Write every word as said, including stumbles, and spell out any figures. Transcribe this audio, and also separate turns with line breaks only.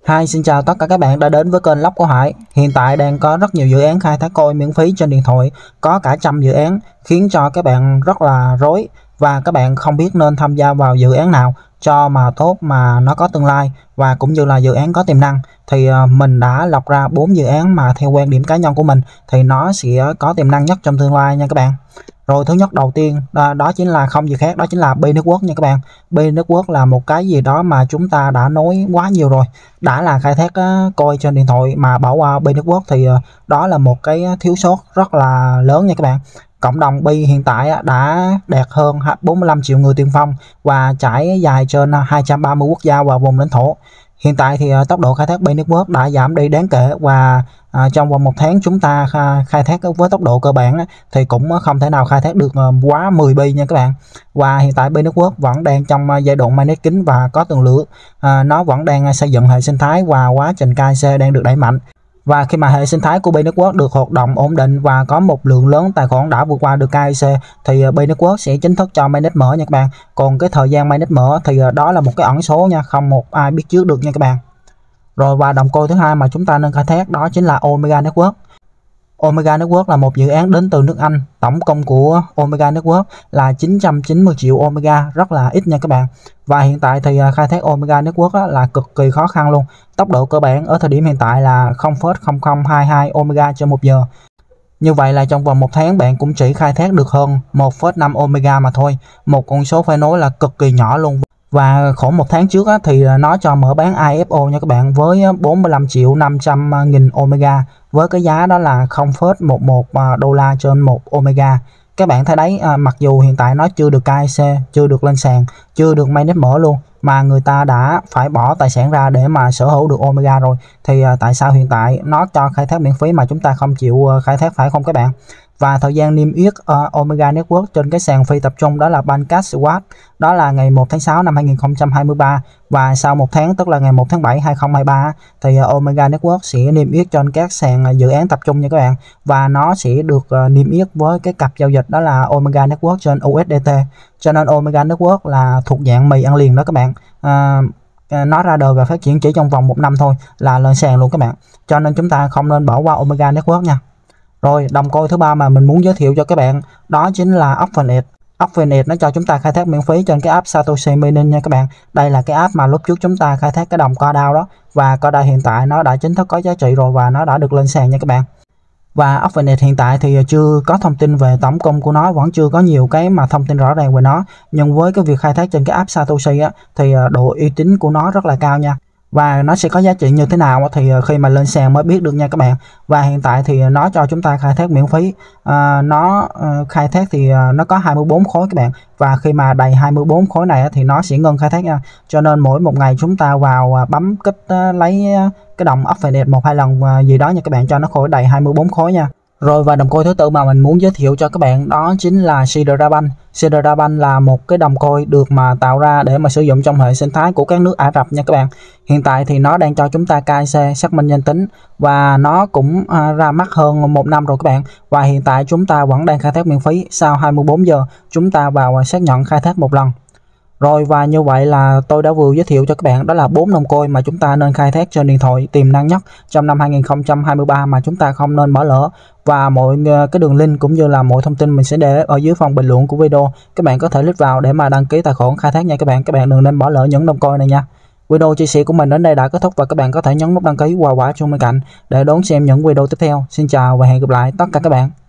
Hi, xin chào tất cả các bạn đã đến với kênh Lốc của Hải. Hiện tại đang có rất nhiều dự án khai thác coin miễn phí trên điện thoại, có cả trăm dự án, khiến cho các bạn rất là rối và các bạn không biết nên tham gia vào dự án nào cho mà tốt mà nó có tương lai và cũng như là dự án có tiềm năng. Thì mình đã lọc ra bốn dự án mà theo quan điểm cá nhân của mình thì nó sẽ có tiềm năng nhất trong tương lai nha các bạn. Rồi thứ nhất đầu tiên đó, đó chính là không gì khác, đó chính là Bi Network nha các bạn. Bi Network là một cái gì đó mà chúng ta đã nói quá nhiều rồi. Đã là khai thác uh, coin trên điện thoại mà bỏ qua Bi Network thì uh, đó là một cái thiếu sót rất là lớn nha các bạn. Cộng đồng Bi hiện tại đã đạt hơn bốn mươi lăm triệu người tiên phong và trải dài trên hai trăm ba mươi quốc gia và vùng lãnh thổ. Hiện tại thì uh, tốc độ khai thác Bi Network đã giảm đi đáng kể và À, trong vòng một tháng chúng ta khai thác với tốc độ cơ bản thì cũng không thể nào khai thác được quá mười bi nha các bạn. Và hiện tại Bi Network vẫn đang trong giai đoạn mainnet kín và có tường lửa. À, nó vẫn đang xây dựng hệ sinh thái và quá trình ca xê đang được đẩy mạnh. Và khi mà hệ sinh thái của Bi Network được hoạt động ổn định và có một lượng lớn tài khoản đã vượt qua được ca xê thì Bi Network sẽ chính thức cho mainnet mở nha các bạn. Còn cái thời gian mainnet mở thì đó là một cái ẩn số nha, không một ai biết trước được nha các bạn. Rồi và đồng coin thứ hai mà chúng ta nên khai thác đó chính là Omega Network. Omega Network là một dự án đến từ nước Anh. Tổng công của Omega Network là chín trăm chín mươi triệu Omega, rất là ít nha các bạn. Và hiện tại thì khai thác Omega Network là cực kỳ khó khăn luôn. Tốc độ cơ bản ở thời điểm hiện tại là không phẩy không không hai hai Omega trên một giờ. Như vậy là trong vòng một tháng bạn cũng chỉ khai thác được hơn một phẩy năm Omega mà thôi. Một con số phải nói là cực kỳ nhỏ luôn. Và khoảng một tháng trước á, thì nó cho mở bán i ép o nha các bạn với bốn mươi lăm triệu năm trăm nghìn Omega với cái giá đó là không phẩy một một đô la trên một Omega. Các bạn thấy đấy, à, mặc dù hiện tại nó chưa được ca xê, chưa được lên sàn, chưa được mainnet mở luôn mà người ta đã phải bỏ tài sản ra để mà sở hữu được Omega rồi thì à, tại sao hiện tại nó cho khai thác miễn phí mà chúng ta không chịu khai thác, phải không các bạn? Và thời gian niêm yết uh, Omega Network trên cái sàn phi tập trung đó là PancakeSwap, đó là ngày một tháng sáu năm hai nghìn không trăm hai mươi ba. Và sau một tháng tức là ngày một tháng bảy hai nghìn không trăm hai mươi ba thì uh, Omega Network sẽ niêm yết trên các sàn uh, dự án tập trung nha các bạn. Và nó sẽ được uh, niêm yết với cái cặp giao dịch đó là Omega Network trên u ét đê tê. Cho nên Omega Network là thuộc dạng mì ăn liền đó các bạn. Uh, nó ra đời và phát triển chỉ trong vòng một năm thôi là lên sàn luôn các bạn. Cho nên chúng ta không nên bỏ qua Omega Network nha. Rồi đồng coin thứ ba mà mình muốn giới thiệu cho các bạn đó chính là Opfinet. Opfinet nó cho chúng ta khai thác miễn phí trên cái app Satoshi Mining nha các bạn. Đây là cái app mà lúc trước chúng ta khai thác cái đồng Cardano đó, và Cardano hiện tại nó đã chính thức có giá trị rồi và nó đã được lên sàn nha các bạn. Và Opfinet hiện tại thì chưa có thông tin về tổng công của nó, vẫn chưa có nhiều cái mà thông tin rõ ràng về nó. Nhưng với cái việc khai thác trên cái app Satoshi á, thì độ uy tín của nó rất là cao nha. Và nó sẽ có giá trị như thế nào thì khi mà lên sàn mới biết được nha các bạn. Và hiện tại thì nó cho chúng ta khai thác miễn phí. à, Nó uh, khai thác thì uh, nó có hai mươi bốn khối các bạn. Và khi mà đầy hai mươi bốn khối này thì nó sẽ ngưng khai thác nha. Cho nên mỗi một ngày chúng ta vào uh, bấm kích uh, lấy uh, cái đồng Opfinet một hai lần uh, gì đó nha các bạn, cho nó khối đầy hai mươi bốn khối nha. Rồi và đồng coin thứ tư mà mình muốn giới thiệu cho các bạn đó chính là Sidrabank. Sidrabank là một cái đồng coin được mà tạo ra để mà sử dụng trong hệ sinh thái của các nước Ả Rập nha các bạn. Hiện tại thì nó đang cho chúng ta ca xê xác minh danh tính và nó cũng à, ra mắt hơn một năm rồi các bạn. Và hiện tại chúng ta vẫn đang khai thác miễn phí, sau hai mươi bốn giờ chúng ta vào xác nhận khai thác một lần. Rồi và như vậy là tôi đã vừa giới thiệu cho các bạn đó là bốn đồng coin mà chúng ta nên khai thác trên điện thoại tiềm năng nhất trong năm hai nghìn không trăm hai mươi ba mà chúng ta không nên bỏ lỡ. Và mọi cái đường link cũng như là mọi thông tin mình sẽ để ở dưới phần bình luận của video. Các bạn có thể click vào để mà đăng ký tài khoản khai thác nha các bạn. Các bạn đừng nên bỏ lỡ những đồng coin này nha. Video chia sẻ của mình đến đây đã kết thúc và các bạn có thể nhấn nút đăng ký và quả chuông bên cạnh để đón xem những video tiếp theo. Xin chào và hẹn gặp lại tất cả các bạn.